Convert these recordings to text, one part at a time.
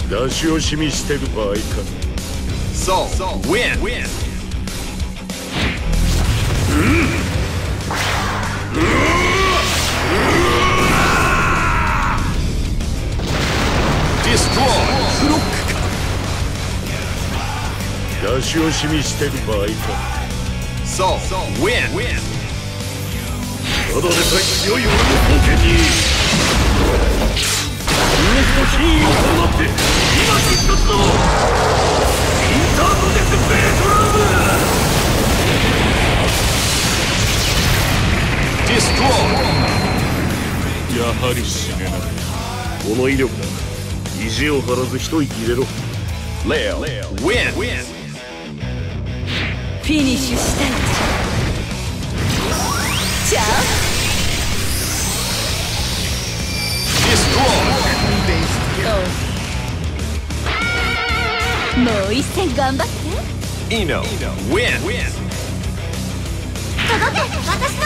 出し惜しみしてる場合か。 So, win. Destroy. ブロックか。出し惜しみしてる場合か。 So, win. ただでさえ強い俺の冒険に動きと品位を放って今一つのインターコネクトベートラム。 Destroy. やはり死ねない。この威力だ。意地を張らず一息入れろ。 Leo, win. フィニッシュしたいじゃあ Destroy. もう一戦頑張って。 Eno, win. 届け私の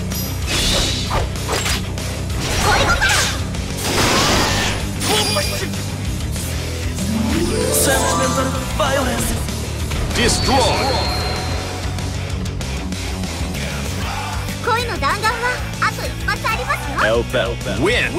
恋心。Sentimental violence. Destroy. 恋の弾丸はあと一発ありますよ。 Win.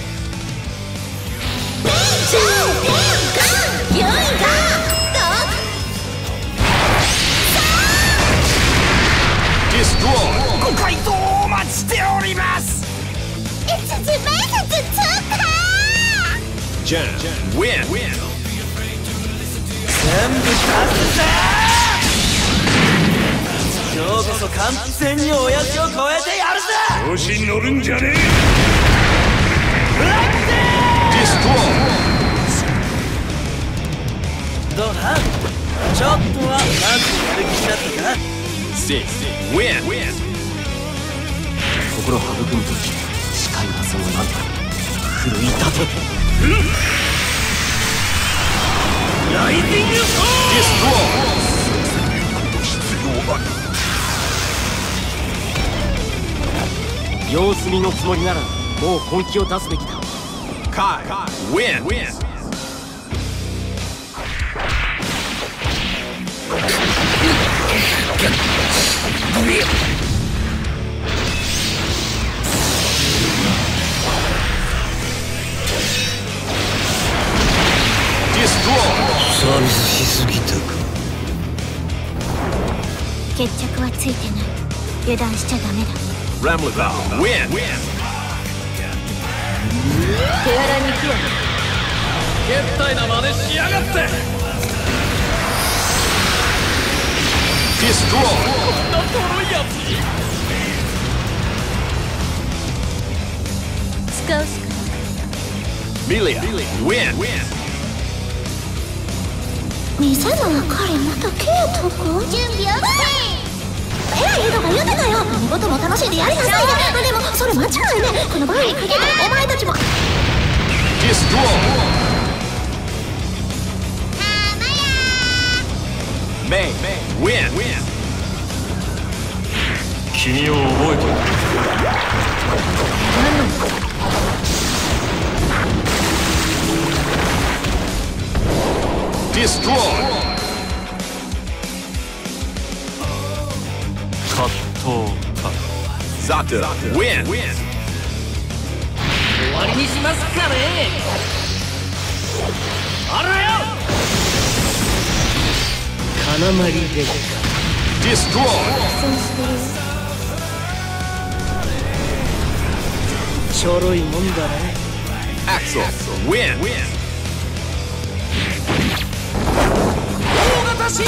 ご回答をお待ちしております。 一時面接通過。 Jam. Win. 全部出すぜ。今日こそ完全に親父を超えてやるぜ。 調子に乗るんじゃねえ。 Destroy. どうだちょっとはなんとやる気になったか。 Six. Win. 心育むとき視界はそのなんだ奮い立て。ライディングフォー。様子見のつもりならもう本気を出すべきだ。 Kai. Win. Destroy. サービスしすぎたか。 決着はついてない。油断しちゃダメだ。 Ramlethal. Win. 手荒に行くわ。 けったいな真似しやがって。 Destroy. こんなとろいやつに使うしかない。 Melia. Win. 店の彼またケイトか。準備 OK。ヘラ言うのが言うてたよ。何事も楽しんでやりなさいね。でもそれ間違いね。この場合に限ってお前たちも。 Destroy. May. Win. 君を覚えてる。 Destroy. 葛藤か。 Zato. Win. 終わりにしますかね。あらよ金まりでか。 Destroy. ちょろいもんだね。 Axel. Win. 大型真珠。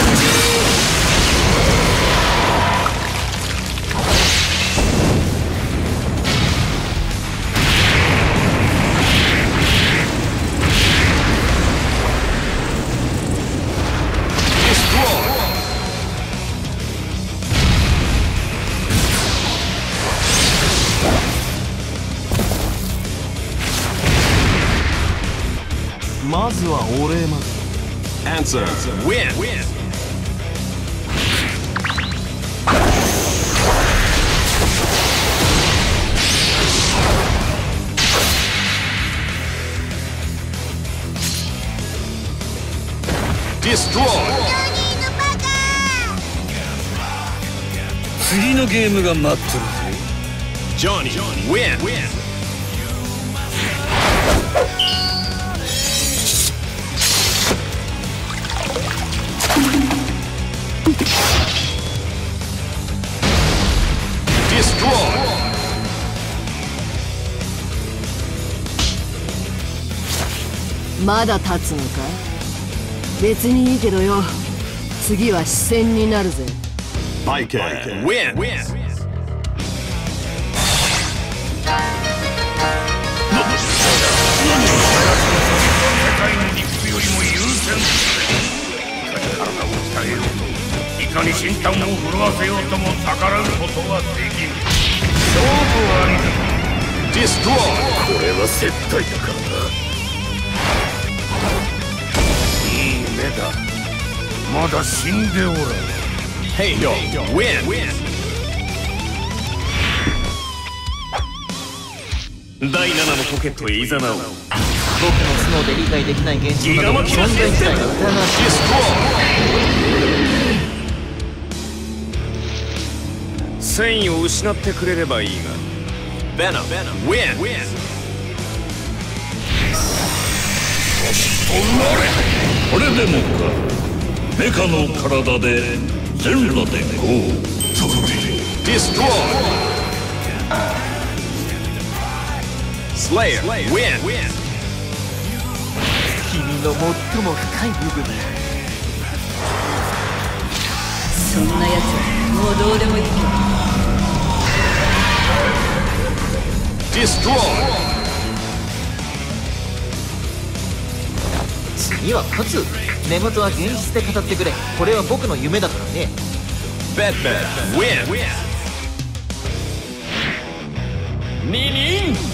まずはお礼まで。 Answer. Win. こ Destroy. 次のゲームが待ってるぜ。 Johnny, win. Destroy. まだ立つのか。別にいいけどよ。次は視線になるぜ。 Viking, win. いかに心胆を震わせようとも逆らうことはできん。勝負ありだ。 Destroy. これは接待だからな。いい目だ。まだ死んでおらん。 Hey-yo, win. 第7のポケットへいざなおう。 僕の頭脳で理解できない現象など存在自体が疑わしい。 Destroy. 戦意を失ってくれればいいが。 Venom, win. これでもか。メカの体で全裸でこう。 Destroy. Slayer, win. 君の最も深い部分だ。そんなやつもうどうでもいい。 Destroy. 次は勝つ。寝言は現実で語ってくれ。これは僕の夢だからね。 Batman, win. ニニン。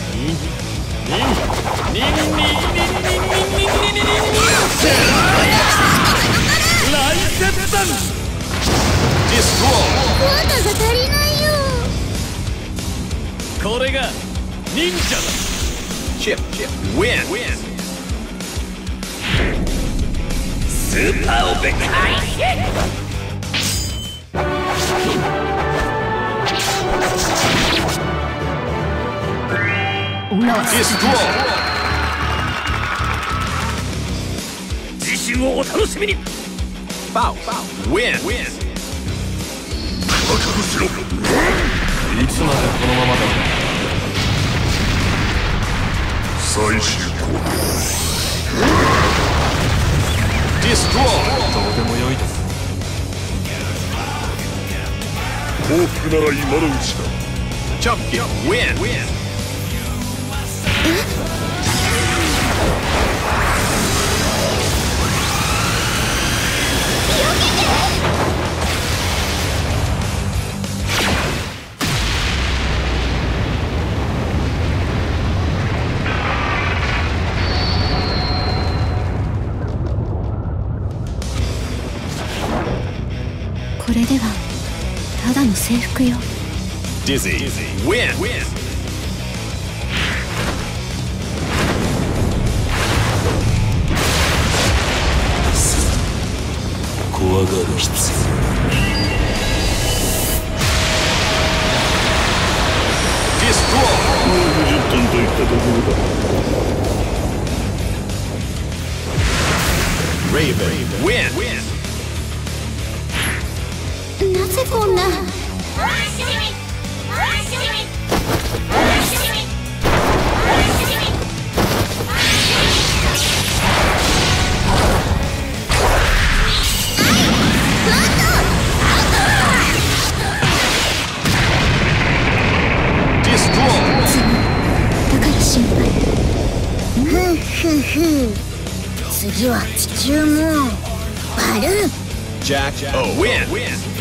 Destroy. クワタが足りないよ。 これが忍者だ。 Chip, win. スーパーオペ開始。 Destroy. 自信をお楽しみに。 Bow, win. 覚悟しろ。 いつまでこのままだ。最終行動。 Destroy. どうでもよいです。報復なら今のうちだ。 Chunky, win. これではただの制服よ。 Dizzy, win. 怖がる必要。 Destroy. 50トンといったところだ。 Raven, win. なぜこんな。だから心配。次は地球もバルーン。 Jack, O, win.